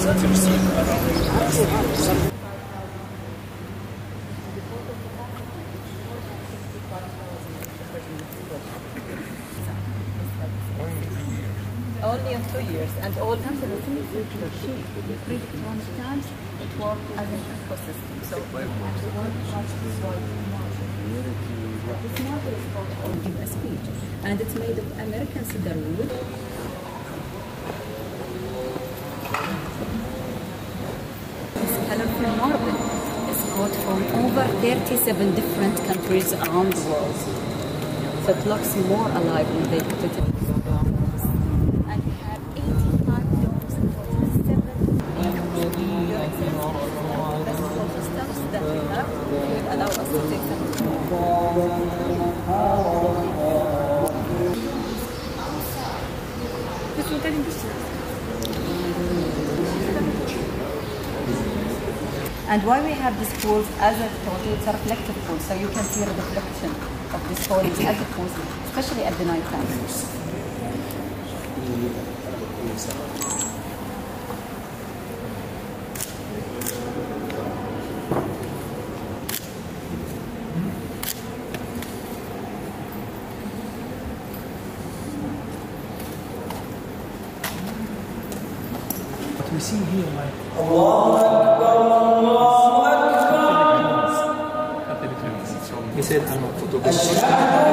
that you received around last year? Only in 2 years, and all comes in the same future. She created one times, it worked as an ecosystem. So this model is called give a speech, and it's made of American cedar wood. This colorful marble is brought from over 37 different countries around the world. So it looks more alive when they put it in. And we have 85 domes and 47 systems that we have. It will allow us to take them. And why we have these pools, as I told you, it's a reflective pool, so you can see the reflection of these foliage as it goes, especially at the night time. What we see here, like he said, I'm a photographer.